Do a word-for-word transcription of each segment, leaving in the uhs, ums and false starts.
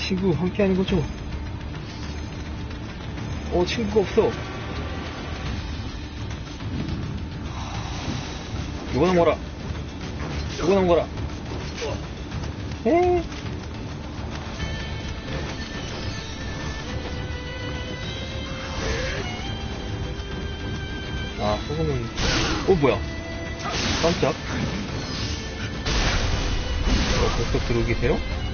친구 함께 하는 거죠? 어, 친구가 없어. 이거 넘어라. 이거 넘어라. 에? 아, 소금은, 어, 뭐야. 깜짝. 어, 벌써 들어오고 계세요?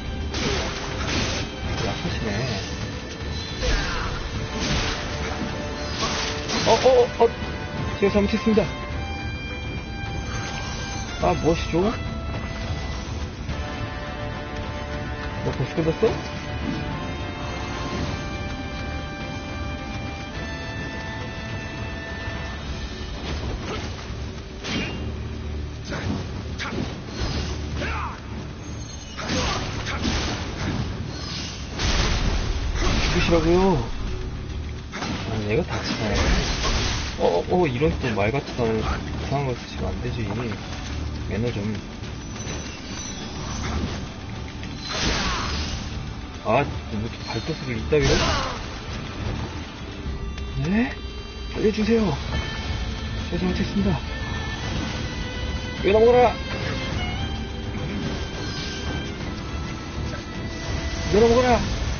약하시네. 어, 어, 어, 제가 잘못했습니다. 아, 무엇이죠? 너 벌써 끝났어? 죽으시라고요. 아, 얘가 다치네. 어, 어, 이런 또 말 같지도 않은 이상한 걸 쓰시면 안 되지. 매너 좀. 아, 뭐 발도수를 이따위로? 네? 알려주세요. 제가 잘못했습니다. 왜 넘어가라! 왜 넘어가라!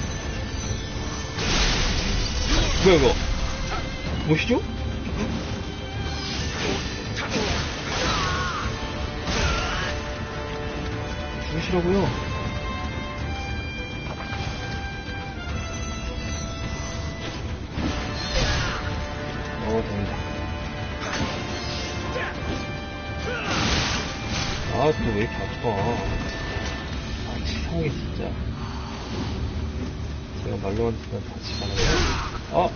뭐야, 이거? 무엇이죠? 죽으시라고요. 어, 됩니다. 아, 또 왜 이렇게 아파. 아, 치사하게 진짜. 제가 말로만 듣면 다치가는 거야? 아!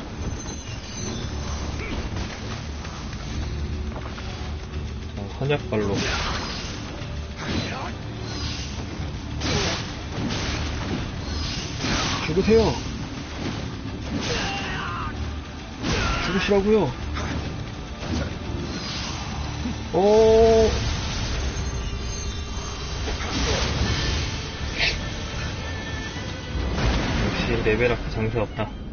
자, 한약발로. 죽으세요! 죽으시라고요! 오! 역시 레벨업 장사 없다.